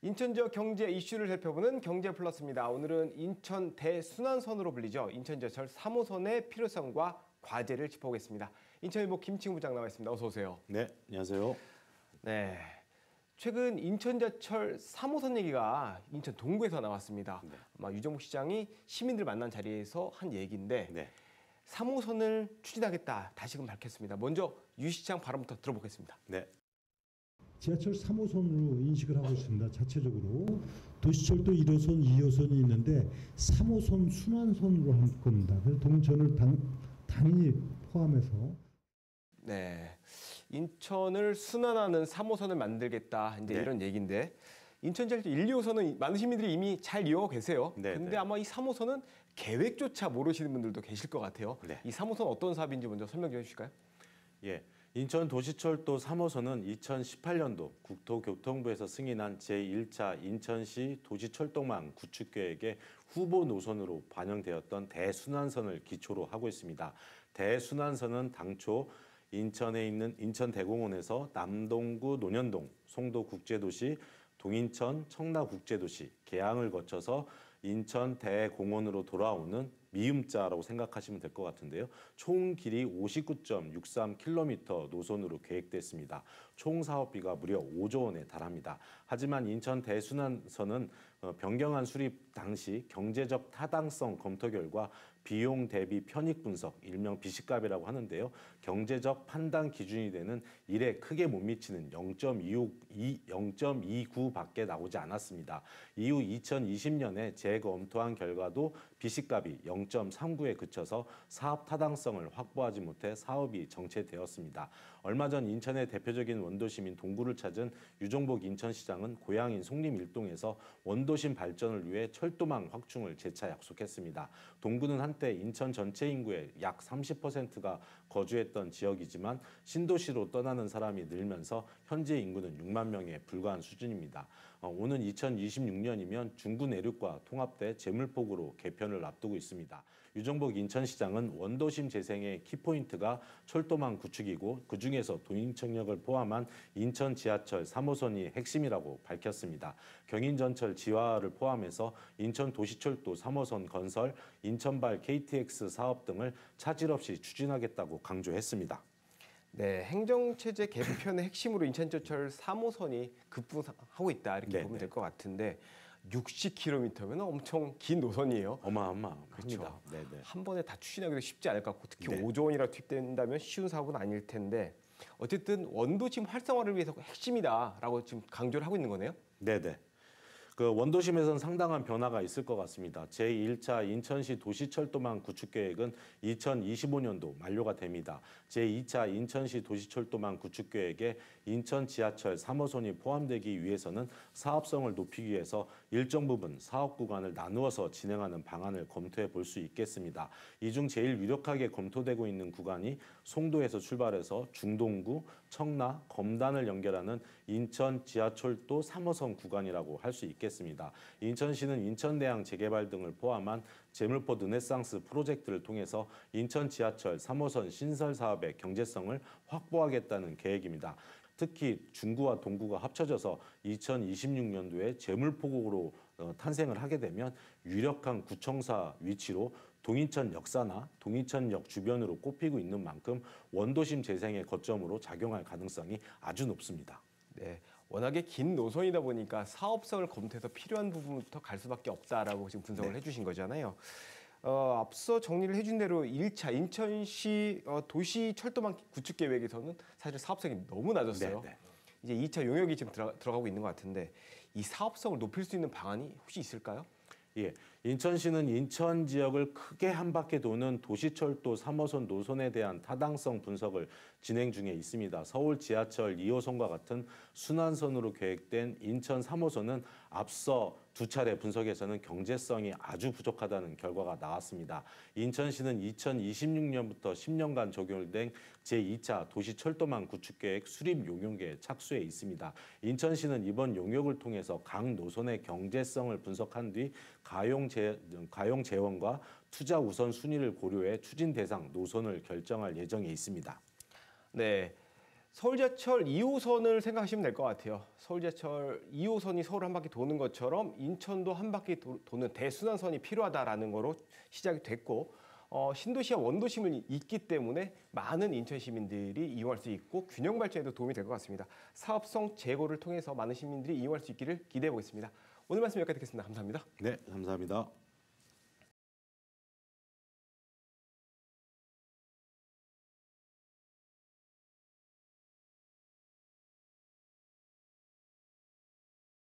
인천 지역 경제 이슈를 살펴보는 경제플러스입니다. 오늘은 인천 대순환선으로 불리죠. 인천지하철 3호선의 필요성과 과제를 짚어보겠습니다. 인천일보 김칭우 부장 나와 있습니다. 어서 오세요. 네, 안녕하세요. 네, 최근 인천지하철 3호선 얘기가 인천 동구에서 나왔습니다. 네. 아마 유정복 시장이 시민들 만난 자리에서 한 얘기인데 네. 3호선을 추진하겠다 다시금 밝혔습니다. 먼저 유 시장 발언부터 들어보겠습니다. 네. 지하철 3호선으로 인식을 하고 있습니다. 자체적으로 도시철도 1호선, 2호선이 있는데 3호선 순환선으로 할 겁니다. 그래서 동천을 당연히 포함해서. 네, 인천을 순환하는 3호선을 만들겠다 이제 네. 이런 얘기인데 인천지하철 1, 2호선은 많은 시민들이 이미 잘 이용하고 계세요. 네, 근데 네. 아마 이 3호선은 계획조차 모르시는 분들도 계실 것 같아요. 네. 이 3호선 어떤 사업인지 먼저 설명 좀 해주실까요? 예. 인천 도시철도 3호선은 2018년도 국토교통부에서 승인한 제1차 인천시 도시철도망 구축계획의 후보 노선으로 반영되었던 대순환선을 기초로 하고 있습니다. 대순환선은 당초 인천에 있는 인천대공원에서 남동구 논현동, 송도국제도시, 동인천 청라국제도시, 계양을 거쳐서 인천 대공원으로 돌아오는 미음자라고 생각하시면 될 것 같은데요. 총 길이 59.63km 노선으로 계획됐습니다. 총 사업비가 무려 5조 원에 달합니다. 하지만 인천 대순환선은 변경안 수립 당시 경제적 타당성 검토 결과 비용 대비 편익 분석, 일명 비식값이라고 하는데요. 경제적 판단 기준이 되는 1에 크게 못 미치는 0.29밖에 나오지 않았습니다. 이후 2020년에 재검토한 결과도 비식값이 0.39에 그쳐서 사업 타당성을 확보하지 못해 사업이 정체되었습니다. 얼마 전 인천의 대표적인 원도심인 동구를 찾은 유정복 인천시장은 고향인 송림 일동에서 원도심 발전을 위해 철도망 확충을 재차 약속했습니다. 동구는 한때 인천 전체 인구의 약 30%가 거주했던 지역이지만 신도시로 떠나는 사람이 늘면서 현재 인구는 6만 명에 불과한 수준입니다. 오는 2026년이면 중구 내륙과 통합돼 제물폭으로 개편을 앞두고 있습니다. 유정복 인천시장은 원도심 재생의 키포인트가 철도망 구축이고 그중에서 동인천역을 포함한 인천 지하철 3호선이 핵심이라고 밝혔습니다. 경인전철 지화를 포함해서 인천 도시철도 3호선 건설, 인천발 KTX 사업 등을 차질 없이 추진하겠다고 강조했습니다. 네, 행정체제 개편의 핵심으로 인천지하철 3호선이 급부하고 있다 이렇게 네, 보면 네. 될 것 같은데 60km면 엄청 긴 노선이에요. 어마어마합니다. 그렇죠. 네, 네. 한 번에 다 추진하기도 쉽지 않을 것 같고 특히 네. 5조 원이라 투입된다면 쉬운 사업은 아닐 텐데 어쨌든 원도심 활성화를 위해서 핵심이다라고 지금 강조를 하고 있는 거네요. 네, 네. 그 원도심에선 상당한 변화가 있을 것 같습니다. 제1차 인천시 도시철도망 구축계획은 2025년도 만료가 됩니다. 제2차 인천시 도시철도망 구축계획에 인천 지하철 3호선이 포함되기 위해서는 사업성을 높이기 위해서 일정 부분 사업 구간을 나누어서 진행하는 방안을 검토해 볼 수 있겠습니다. 이 중 제일 유력하게 검토되고 있는 구간이 송도에서 출발해서 중동구, 청라, 검단을 연결하는 인천 지하철도 3호선 구간이라고 할 수 있겠습니다. 인천시는 인천대항 재개발 등을 포함한 제물포 르네상스 프로젝트를 통해서 인천 지하철 3호선 신설 사업의 경제성을 확보하겠다는 계획입니다. 특히 중구와 동구가 합쳐져서 2026년도에 제물포구로 탄생을 하게 되면 유력한 구청사 위치로 동인천 역사나 동인천역 주변으로 꼽히고 있는 만큼 원도심 재생의 거점으로 작용할 가능성이 아주 높습니다. 네, 워낙에 긴 노선이다 보니까 사업성을 검토해서 필요한 부분부터 갈 수밖에 없다라고 지금 분석을 해주신 거잖아요. 앞서 정리를 해준 대로 1차 인천시 도시 철도망 구축 계획에서는 사실 사업성이 너무 낮았어요. 네, 네. 이제 2차 용역이 지금 들어가고 있는 것 같은데 이 사업성을 높일 수 있는 방안이 혹시 있을까요? 예, 인천시는 인천 지역을 크게 한 바퀴 도는 도시철도 3호선 노선에 대한 타당성 분석을 진행 중에 있습니다. 서울 지하철 2호선과 같은 순환선으로 계획된 인천 3호선은 앞서 두 차례 분석에서는 경제성이 아주 부족하다는 결과가 나왔습니다. 인천시는 2026년부터 10년간 적용된 제2차 도시철도망 구축계획 수립 용역에 착수해 있습니다. 인천시는 이번 용역을 통해서 각 노선의 경제성을 분석한 뒤 가용 재원과 투자 우선순위를 고려해 추진 대상 노선을 결정할 예정에 있습니다. 네. 서울지하철 2호선을 생각하시면 될 것 같아요. 서울지하철 2호선이 서울 한 바퀴 도는 것처럼 인천도 한 바퀴 도는 대순환선이 필요하다라는 거로 시작이 됐고 신도시와 원도심을 잇기 때문에 많은 인천 시민들이 이용할 수 있고 균형 발전에도 도움이 될 것 같습니다. 사업성 제고를 통해서 많은 시민들이 이용할 수 있기를 기대해 보겠습니다. 오늘 말씀 여기까지 듣겠습니다. 감사합니다. 네, 감사합니다.